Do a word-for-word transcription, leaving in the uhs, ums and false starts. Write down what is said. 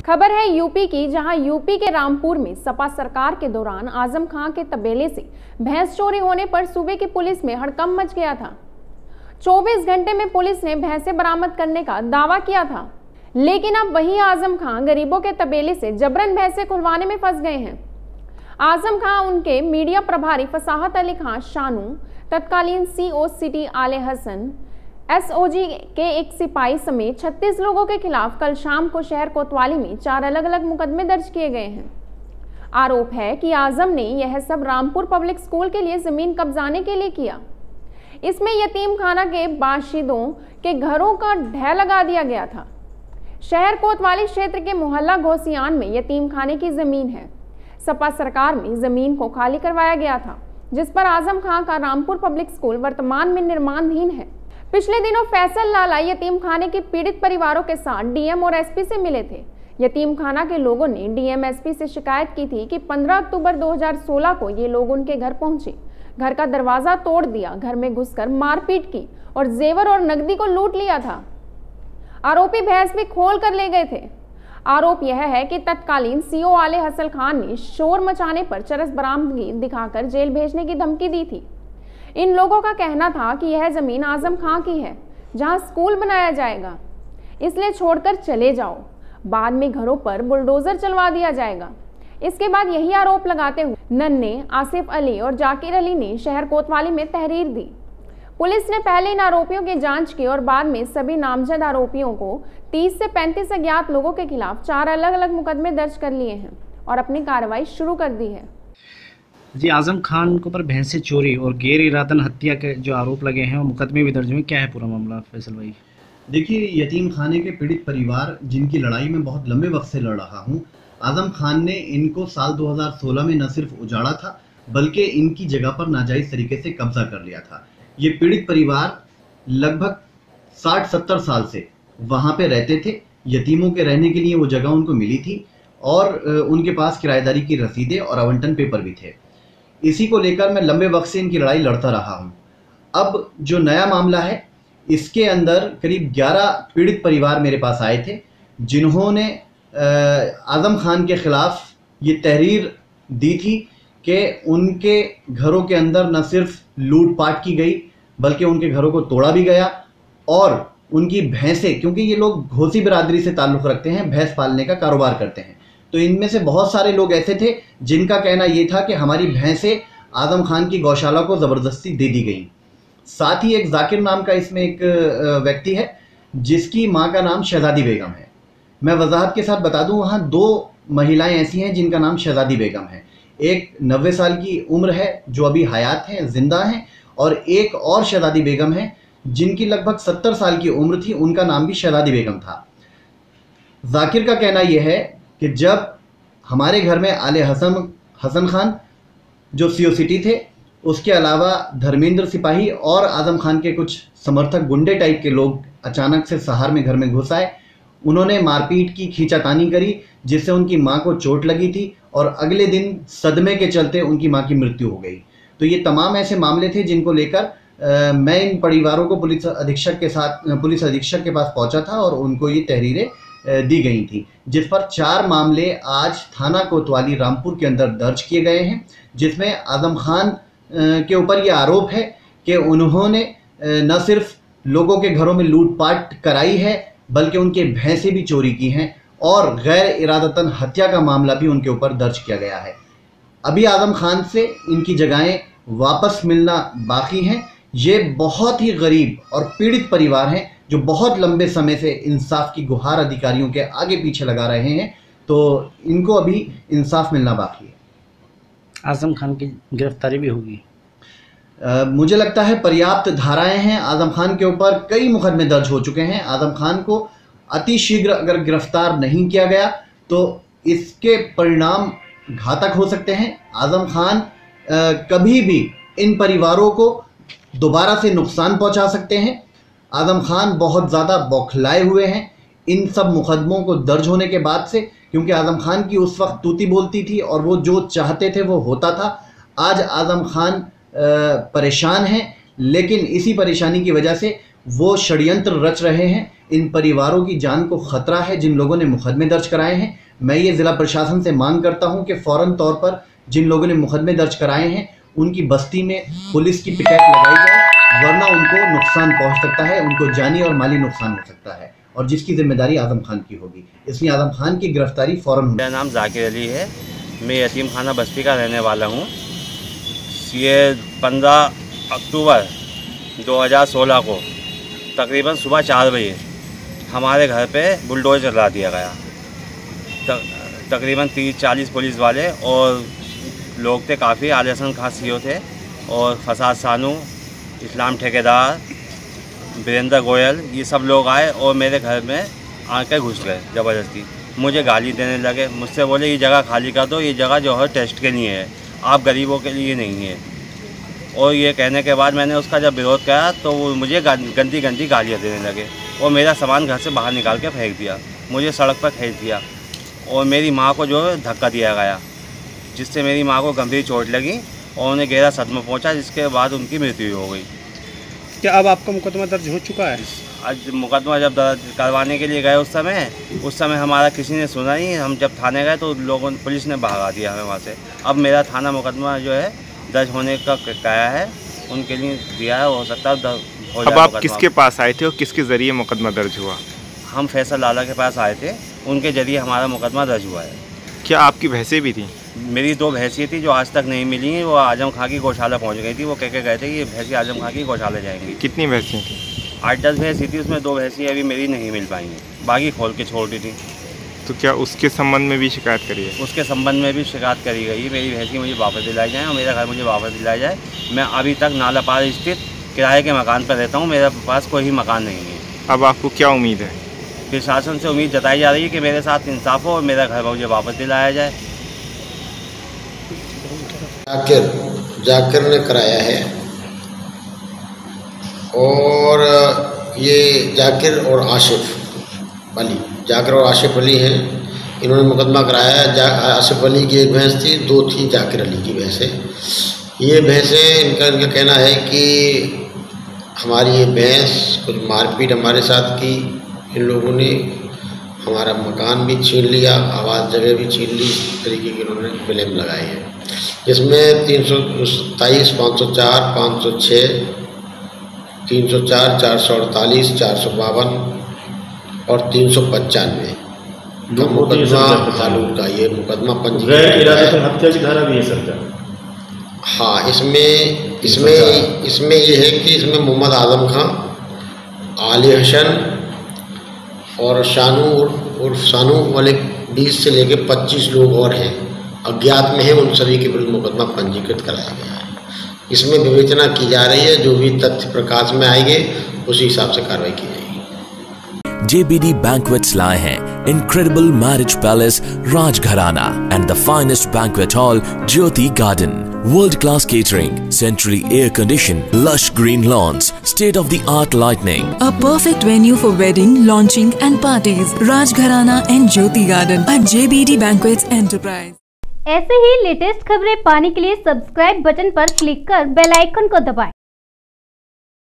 खबर है यूपी की, जहां यूपी के रामपुर में सपा सरकार के दौरान आजम खान के तबेले से भैंस चोरी होने पर सूबे की पुलिस में हड़कंप मच गया था। चौबीस घंटे में पुलिस ने भैंसें बरामद करने का दावा किया था, लेकिन अब वही आजम खान गरीबों के तबेले से जबरन भैंसें खुलवाने में फंस गए हैं। आजम खान, उनके मीडिया प्रभारी फसाहत अली खान शानू, तत्कालीन सीओ सिटी आले हसन, एसओजी के एक सिपाही समेत छत्तीस लोगों के खिलाफ कल शाम को शहर कोतवाली में चार अलग अलग मुकदमे दर्ज किए गए हैं। आरोप है कि आजम ने यह सब रामपुर पब्लिक स्कूल के लिए जमीन कब्जाने के लिए किया। इसमें यतीम खाना के बाशिंदों के घरों का ढह लगा दिया गया था। शहर कोतवाली क्षेत्र के मोहल्ला घोसियान में यतीम खाने की जमीन है। सपा सरकार में जमीन को खाली करवाया गया था, जिस पर आजम खान का रामपुर पब्लिक स्कूल वर्तमान में निर्माणाधीन है। पिछले दिनों फैसल लाला यतीम खाने के पीड़ित परिवारों के साथ डीएम और एसपी से मिले थे। यतीम खाना के लोगों ने डीएम एसपी से शिकायत की थी कि पंद्रह अक्टूबर दो हज़ार सोलह को ये लोग उनके घर पहुंचे, घर का दरवाजा तोड़ दिया, घर में घुसकर मारपीट की और जेवर और नकदी को लूट लिया था। आरोपी भैंस भी खोल कर ले गए थे। आरोप यह है कि तत्कालीन सीओ आले हसन खान ने शोर मचाने पर चरस बरामदगी दिखाकर जेल भेजने की धमकी दी थी। इन लोगों का कहना था कि यह जमीन आजम खान की है, जहां स्कूल बनाया जाएगा, इसलिए छोड़कर चले जाओ, बाद में घरों पर बुलडोजर चलवा दिया जाएगा। इसके बाद यही आरोप लगाते हुए नन्हे, आसिफ अली और जाकिर अली ने शहर कोतवाली में तहरीर दी। पुलिस ने पहले इन आरोपियों की जांच की और बाद में सभी नामजद आरोपियों को तीस से पैंतीस अज्ञात लोगों के खिलाफ चार अलग अलग मुकदमे दर्ज कर लिए हैं और अपनी कार्रवाई शुरू कर दी है। जी, आजम खान के ऊपर भैंसे चोरी और गैर इरादतन हत्या के जो आरोप लगे हैं और मुकदमे भी दर्ज हुए, क्या है पूरा मामला फैसल भाई? देखिए, यतीम खाने के पीड़ित परिवार जिनकी लड़ाई में बहुत लंबे वक्त से लड़ रहा हूँ, आजम खान ने इनको साल दो हज़ार सोलह में न सिर्फ उजाड़ा था, बल्कि इनकी जगह पर नाजायज तरीके से कब्जा कर लिया था। ये पीड़ित परिवार लगभग साठ सत्तर साल से वहाँ पे रहते थे। यतीमों के रहने के लिए वो जगह उनको मिली थी और उनके पास किराएदारी की रसीदें और आवंटन पेपर भी थे। इसी को लेकर मैं लंबे वक्त से इनकी लड़ाई लड़ता रहा हूँ। अब जो नया मामला है, इसके अंदर करीब ग्यारह पीड़ित परिवार मेरे पास आए थे, जिन्होंने आजम खान के खिलाफ ये तहरीर दी थी कि उनके घरों के अंदर न सिर्फ लूटपाट की गई, बल्कि उनके घरों को तोड़ा भी गया और उनकी भैंसें, क्योंकि ये लोग घोसी बिरादरी से ताल्लुक़ रखते हैं, भैंस पालने का कारोबार करते हैं, तो इनमें से बहुत सारे लोग ऐसे थे जिनका कहना ये था कि हमारी भैंसें आजम खान की गौशाला को ज़बरदस्ती दे दी गई। साथ ही एक जाकिर नाम का इसमें एक व्यक्ति है जिसकी मां का नाम शहजादी बेगम है। मैं वजाहत के साथ बता दूं, वहाँ दो महिलाएं ऐसी हैं जिनका नाम शहजादी बेगम है। एक नब्बे साल की उम्र है जो अभी हयात हैं, जिंदा हैं, और एक और शहजादी बेगम है जिनकी लगभग सत्तर साल की उम्र थी, उनका नाम भी शहजादी बेगम था। जाकिर का कहना यह है कि जब हमारे घर में आले हसन हसन खान जो सीओ सिटी थे, उसके अलावा धर्मेंद्र सिपाही और आजम खान के कुछ समर्थक गुंडे टाइप के लोग अचानक से सहार में घर में घुस आए। उन्होंने मारपीट की, खींचातानी करी, जिससे उनकी मां को चोट लगी थी और अगले दिन सदमे के चलते उनकी मां की मृत्यु हो गई। तो ये तमाम ऐसे मामले थे जिनको लेकर मैं इन परिवारों को पुलिस अधीक्षक के साथ पुलिस अधीक्षक के पास पहुंचा था और उनको ये तहरीरें दी गई थी, जिस पर चार मामले आज थाना कोतवाली रामपुर के अंदर दर्ज किए गए हैं, जिसमें आजम खान के ऊपर ये आरोप है कि उन्होंने न सिर्फ लोगों के घरों में लूटपाट कराई है, बल्कि उनके भैंसें भी चोरी की हैं और गैर इरादतन हत्या का मामला भी उनके ऊपर दर्ज किया गया है। अभी आजम खान से इनकी जगहें वापस मिलना बाकी हैं। ये बहुत ही गरीब और पीड़ित परिवार हैं जो बहुत लंबे समय से इंसाफ की गुहार अधिकारियों के आगे पीछे लगा रहे हैं, तो इनको अभी इंसाफ मिलना बाकी है। आजम खान की गिरफ्तारी भी होगी? आ, मुझे लगता है पर्याप्त धाराएं हैं। आजम खान के ऊपर कई मुकदमे दर्ज हो चुके हैं। आजम खान को अति शीघ्र अगर गिरफ्तार नहीं किया गया तो इसके परिणाम घातक हो सकते हैं। आजम खान आ, कभी भी इन परिवारों को दोबारा से नुकसान पहुंचा सकते हैं। आजम खान बहुत ज़्यादा बौखलाए हुए हैं इन सब मुकदमों को दर्ज होने के बाद से, क्योंकि आजम खान की उस वक्त तूती बोलती थी और वो जो चाहते थे वो होता था। आज आजम खान परेशान हैं, लेकिन इसी परेशानी की वजह से वो षड्यंत्र रच रहे हैं इन परिवारों की जान को खतरा है जिन लोगों ने मुकदमे दर्ज कराए हैं। मैं ये ज़िला प्रशासन से मांग करता हूं कि फ़ौरन तौर पर जिन लोगों ने मुकदमे दर्ज कराए हैं उनकी बस्ती में पुलिस की पिकेट लगाई जाए, वरना उनको नुकसान पहुंच सकता है, उनको जानी और माली नुकसान हो सकता है और जिसकी जिम्मेदारी आजम खान की होगी। इसलिए आजम खान की गिरफ्तारी फ़ौरन। मेरा नाम जाकिर अली है, मैं यतीम खाना बस्ती का रहने वाला हूँ। ये पंद्रह अक्टूबर दो हज़ार सोलह को तकरीबन सुबह चार बजे हमारे घर पे बुलडोज़र चला दिया गया। तकरीबन तीस चालीस पुलिस वाले और लोग थे काफ़ी। आले हसन खां सीओ थे और फसाद सानू, इस्लाम ठेकेदार, वीरेंद्र गोयल, ये सब लोग आए और मेरे घर में आके घुस गए ज़बरदस्ती। मुझे गाली देने लगे, मुझसे बोले ये जगह खाली कर दो, ये जगह जो है टेस्ट के लिए है, आप गरीबों के लिए नहीं है। और ये कहने के बाद मैंने उसका जब विरोध किया तो वो मुझे गंदी गंदी गालियाँ देने लगे और मेरा सामान घर से बाहर निकाल के फेंक दिया, मुझे सड़क पर खींच दिया और मेरी माँ को जो है धक्का दिया गया, जिससे मेरी माँ को गंभीर चोट लगी और उन्हें गहरा सदमा पहुँचा, जिसके बाद उनकी मृत्यु हो गई। क्या अब आपका मुकदमा दर्ज हो चुका है? आज मुकदमा जब दर्ज करवाने के लिए गए उस समय उस समय हमारा किसी ने सुना नहीं। हम जब थाने गए तो लोगों पुलिस ने भगा दिया हमें वहाँ से। अब मेरा थाना मुकदमा जो है दर्ज होने का कहा है, उनके लिए दिया है, हो सकता है हो जाए। अब आप किसके पास आए थे और किसके ज़रिए मुकदमा दर्ज हुआ? हम फैसल लाला के पास आए थे, उनके ज़रिए हमारा मुकदमा दर्ज हुआ है। क्या आपकी भैंसें भी थी? मेरी दो भैंसें थी जो आज तक नहीं मिली हैं, वो आजम खां की गौशाला पहुंच गई थी। वो कह के गए थे कि ये भैंसें आजम खां की गौशाला जाएंगी। कितनी भैंसें थी? आठ दस भैंसी थी, उसमें दो भैंसें अभी मेरी नहीं मिल पाई हैं, बाकी खोल के छोड़ दी थी। तो क्या उसके संबंध में भी शिकायत करी है? उसके संबंध में भी शिकायत करी गई है। मेरी भैंसी मुझे वापस दिलाई जाए और मेरा घर मुझे वापस दिलाया जाए। मैं अभी तक नालापार स्थित किराए के मकान पर रहता हूँ, मेरे पास कोई ही मकान नहीं है। अब आपको क्या उम्मीद है? प्रशासन से उम्मीद जताई जा रही है कि मेरे साथ इंसाफ हो और मेरा घर मुझे वापस दिलाया जाए। जाकिर जाकिर ने कराया है और ये जाकिर और आशिफ अली जाकिर और आशिफ अली हैं, इन्होंने मुकदमा कराया है। आशिफ अली की एक भैंस थी, दो थी जाकिर अली की भैंसें। ये भैंसें इनका इनका कहना है कि हमारी ये भैंस कुछ मारपीट हमारे साथ की, इन लोगों ने हमारा मकान भी छीन लिया, आवाज़ जगह भी छीन ली, इस तरीके के इन्होंने ब्लेम लगाए हैं। जिसमें तीन सौ सत्ताईस पाँच सौ चार पाँच सौ छः तीन सौ चार चार सौ अड़तालीस चार सौ बावन और तीन सौ पचानवे का मुकदमा तालुक का ये मुकदमा पंजीकृत हत्या की धारा भी है सर? हाँ, इसमें इसमें इसमें ये है कि इसमें मोहम्मद आजम खां, आली हसन और शानू और शानू वाले बीस से लेकर पच्चीस लोग और हैं, अज्ञात में है, उन सभी के विरुद्ध मुकदमा पंजीकृत कराया गया है। इसमें विवेचना की जा रही है, जो भी तथ्य प्रकाश में आएंगे उसी हिसाब से कार्रवाई की जाएगी। J B D Banquets लाए हैं Incredible Marriage Palace Rajgharana and the finest banquet hall Jyoti Garden. World-class catering, centrally air-conditioned, lush green lawns, state-of-the-art lighting. A perfect venue for wedding, launching and parties. Rajgharana and Jyoti Garden at J B D Banquets Enterprise. ऐसे ही latest खबरें पाने के लिए subscribe button पर click कर bell icon को दबाएं।